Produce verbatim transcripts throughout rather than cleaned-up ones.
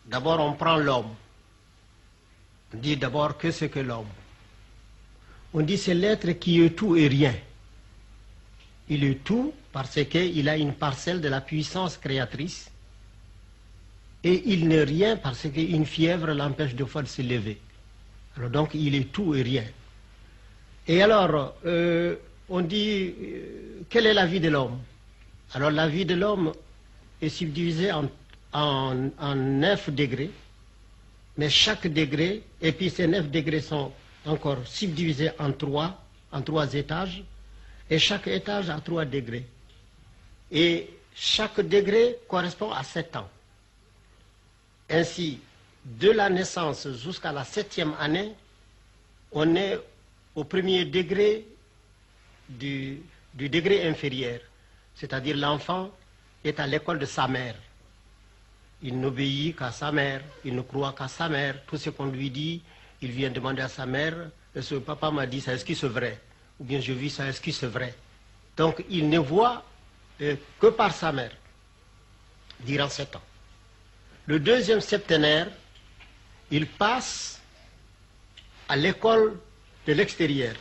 d'abord on prend l'homme. On dit d'abord que c'est que l'homme. On dit c'est l'être qui est tout et rien. Il est tout parce qu'il a une parcelle de la puissance créatrice. Et il n'est rien parce qu'une fièvre l'empêche de fois de se lever. Alors donc il est tout et rien. Et alors, euh, on dit, euh, quelle est la vie de l'homme? Alors la vie de l'homme est subdivisée en, en, en neuf degrés. Mais chaque degré, et puis ces neuf degrés sont encore subdivisés en trois, en trois étages, et chaque étage a trois degrés. Et chaque degré correspond à sept ans. Ainsi, de la naissance jusqu'à la septième année, on est au premier degré du, du degré inférieur, c'est-à-dire l'enfant est à l'école de sa mère. Il n'obéit qu'à sa mère, il ne croit qu'à sa mère. Tout ce qu'on lui dit, il vient demander à sa mère, est-ce que papa m'a dit ça, est-ce que c'est vrai? Ou bien je vis ça, est-ce que c'est vrai? Donc il ne voit euh, que par sa mère, durant sept ans. Le deuxième septénaire, il passe à l'école de l'extérieur.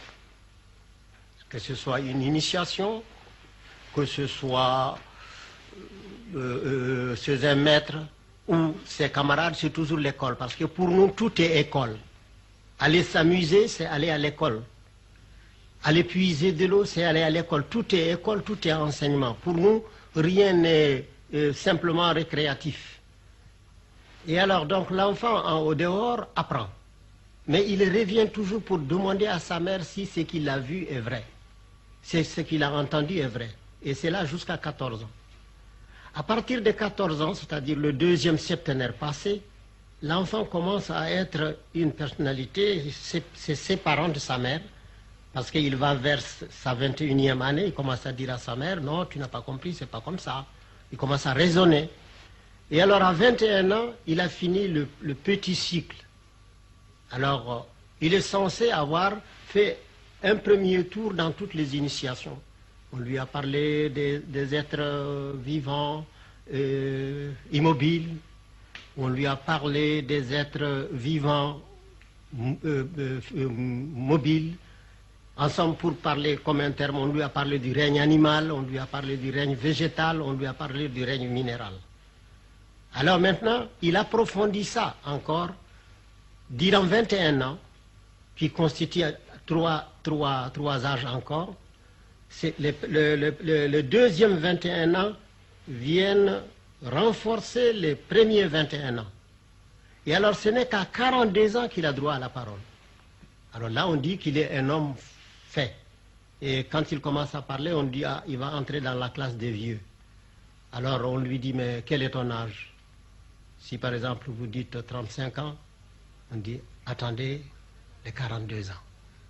Que ce soit une initiation, que ce soit Euh, euh, chez un maître ou ses camarades, c'est toujours l'école. Parce que pour nous, tout est école. Aller s'amuser, c'est aller à l'école. Aller puiser de l'eau, c'est aller à l'école. Tout est école, tout est enseignement. Pour nous, rien n'est euh, simplement récréatif. Et alors, donc, l'enfant en au dehors apprend. Mais il revient toujours pour demander à sa mère si ce qu'il a vu est vrai. Si ce qu'il a entendu est vrai. Et c'est là jusqu'à quatorze ans. À partir de quatorze ans, c'est-à-dire le deuxième septénaire passé, l'enfant commence à être une personnalité, c'est séparant de sa mère, parce qu'il va vers sa vingt et unième année, il commence à dire à sa mère, non, tu n'as pas compris, c'est pas comme ça. Il commence à raisonner. Et alors à vingt et un ans, il a fini le, le petit cycle. Alors, il est censé avoir fait un premier tour dans toutes les initiations. On lui a parlé des, des êtres vivants, euh, immobiles. On lui a parlé des êtres vivants, euh, euh, mobiles. Ensemble, pour parler comme un terme, on lui a parlé du règne animal, on lui a parlé du règne végétal, on lui a parlé du règne minéral. Alors maintenant, il approfondit ça encore, durant vingt et un ans, qui constitue trois, trois, trois âges encore. Le, le, le, le deuxième vingt et un ans viennent renforcer les premiers vingt et un ans. Et alors ce n'est qu'à quarante-deux ans qu'il a droit à la parole. Alors là on dit qu'il est un homme fait. Et quand il commence à parler, on dit ah, il va entrer dans la classe des vieux. Alors on lui dit mais quel est ton âge? Si par exemple vous dites trente-cinq ans, on dit attendez les quarante-deux ans.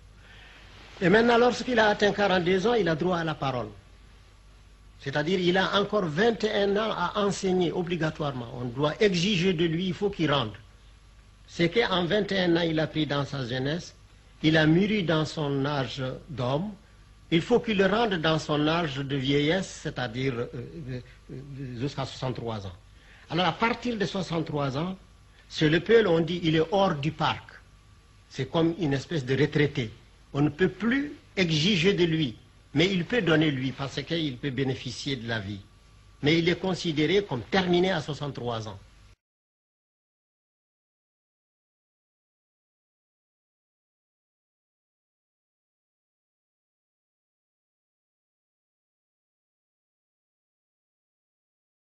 Et maintenant, lorsqu'il a atteint quarante-deux ans, il a droit à la parole. C'est-à-dire il a encore vingt et un ans à enseigner obligatoirement. On doit exiger de lui, il faut qu'il rende. C'est qu'en vingt et un ans, il a pris dans sa jeunesse, il a mûri dans son âge d'homme, il faut qu'il le rende dans son âge de vieillesse, c'est-à-dire euh, jusqu'à soixante-trois ans. Alors à partir de soixante-trois ans, chez le peuple, on dit il est hors du parc. C'est comme une espèce de retraité. On ne peut plus exiger de lui, mais il peut donner lui parce qu'il peut bénéficier de la vie. Mais il est considéré comme terminé à soixante-trois ans.